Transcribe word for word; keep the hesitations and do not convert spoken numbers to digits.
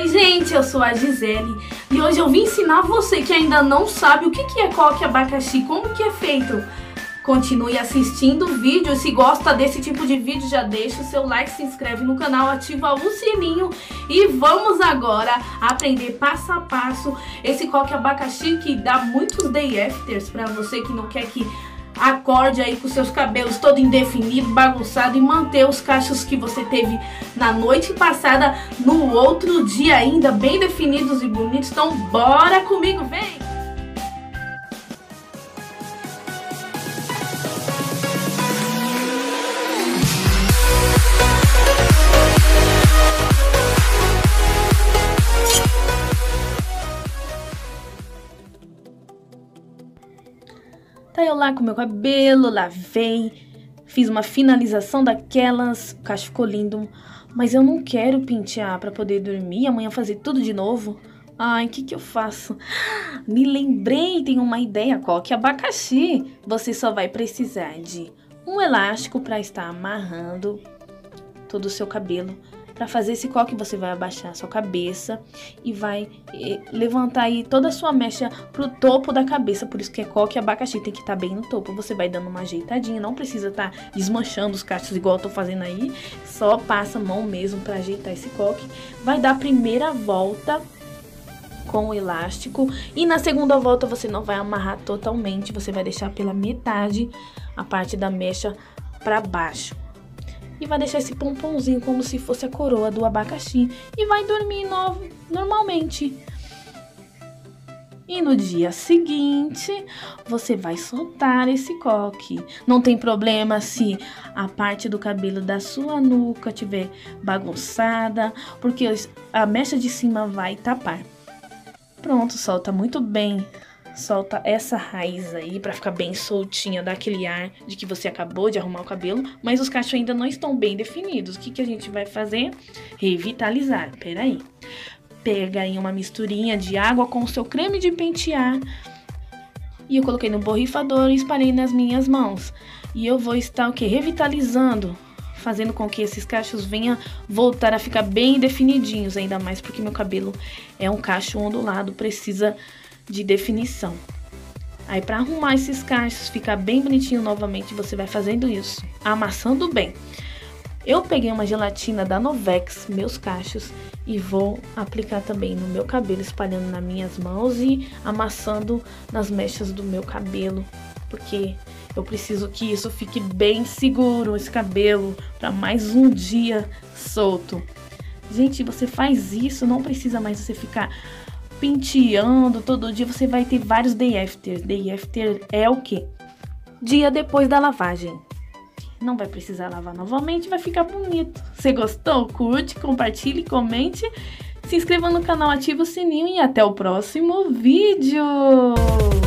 Oi gente, eu sou a Gisele e hoje eu vim ensinar você que ainda não sabe o que é coque abacaxi, como que é feito. Continue assistindo o vídeo, se gosta desse tipo de vídeo já deixa o seu like, se inscreve no canal, ativa o sininho e vamos agora aprender passo a passo esse coque abacaxi que dá muitos day afters para você que não quer que acorde aí com seus cabelos todo indefinido, bagunçado e manter os cachos que você teve na noite passada no outro dia ainda bem definidos e bonitos. Então bora comigo, vem! Tá eu lá com meu cabelo, lavei, fiz uma finalização daquelas, o cacho ficou lindo, mas eu não quero pentear pra poder dormir e amanhã fazer tudo de novo. Ai, o que que eu faço? Me lembrei, tenho uma ideia, coque abacaxi. Você só vai precisar de um elástico pra estar amarrando todo o seu cabelo. Para fazer esse coque, você vai abaixar a sua cabeça e vai eh, levantar aí toda a sua mecha pro topo da cabeça. Por isso que é coque abacaxi, tem que estar bem no topo. Você vai dando uma ajeitadinha, não precisa estar desmanchando os cachos igual eu tô fazendo aí. Só passa a mão mesmo para ajeitar esse coque. Vai dar a primeira volta com o elástico e na segunda volta você não vai amarrar totalmente. Você vai deixar pela metade a parte da mecha para baixo. E vai deixar esse pomponzinho como se fosse a coroa do abacaxi. E vai dormir no, normalmente. E no dia seguinte, você vai soltar esse coque. Não tem problema se a parte do cabelo da sua nuca estiver bagunçada, porque a mecha de cima vai tapar. Pronto, solta muito bem. Solta essa raiz aí pra ficar bem soltinha, dá aquele ar de que você acabou de arrumar o cabelo, mas os cachos ainda não estão bem definidos. O que que a gente vai fazer? Revitalizar. Peraí. Pega aí uma misturinha de água com o seu creme de pentear e eu coloquei no borrifador e espalhei nas minhas mãos. E eu vou estar o que? Revitalizando, fazendo com que esses cachos venham voltar a ficar bem definidinhos, ainda mais porque meu cabelo é um cacho ondulado, precisa de definição. Aí para arrumar esses cachos, ficar bem bonitinho novamente, você vai fazendo isso, amassando bem. Eu peguei uma gelatina da Novex, meus cachos, e vou aplicar também no meu cabelo, espalhando nas minhas mãos e amassando nas mechas do meu cabelo, porque eu preciso que isso fique bem seguro, esse cabelo, para mais um dia solto. Gente, você faz isso, não precisa mais você ficar penteando todo dia, você vai ter vários day afters. Day after é o que? Dia depois da lavagem. Não vai precisar lavar novamente, vai ficar bonito. Você gostou? Curte, compartilhe, comente, se inscreva no canal, ativa o sininho e até o próximo vídeo!